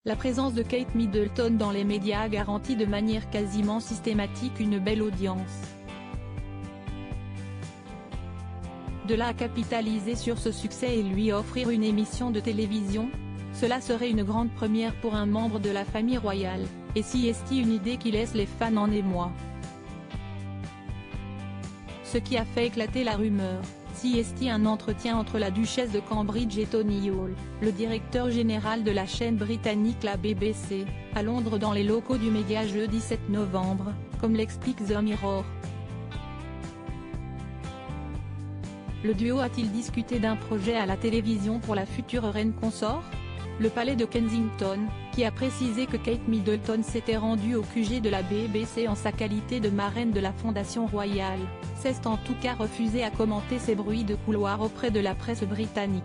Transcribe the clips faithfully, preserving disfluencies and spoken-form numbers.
La présence de Kate Middleton dans les médias garantit de manière quasiment systématique une belle audience. De là à capitaliser sur ce succès et lui offrir une émission de télévision, cela serait une grande première pour un membre de la famille royale, et si est une idée qui laisse les fans en émoi. Ce qui a fait éclater la rumeur, si est un entretien entre la duchesse de Cambridge et Tony Hall, le directeur général de la chaîne britannique la B B C, à Londres dans les locaux du média jeudi sept novembre, comme l'explique The Mirror. Le duo a-t-il discuté d'un projet à la télévision pour la future reine consort? Le palais de Kensington, qui a précisé que Kate Middleton s'était rendue au Q G de la B B C en sa qualité de marraine de la Fondation royale, s'est en tout cas refusé à commenter ces bruits de couloir auprès de la presse britannique.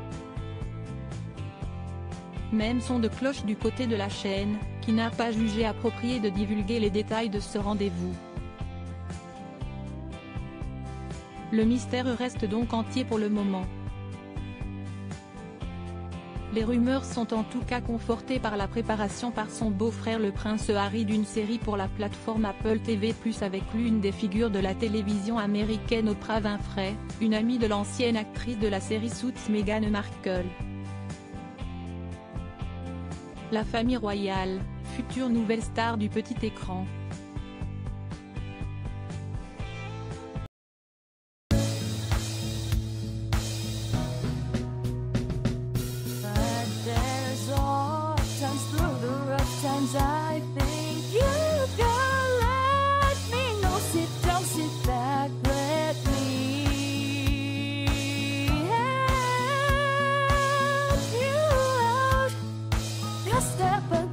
Même son de cloche du côté de la chaîne, qui n'a pas jugé approprié de divulguer les détails de ce rendez-vous. Le mystère reste donc entier pour le moment. Les rumeurs sont en tout cas confortées par la préparation par son beau-frère le prince Harry d'une série pour la plateforme Apple T V plus, avec l'une des figures de la télévision américaine Oprah Winfrey, une amie de l'ancienne actrice de la série Suits Meghan Markle. La famille royale, future nouvelle star du petit écran. I think you can let me know. Sit down, sit back, let me help you out. Just step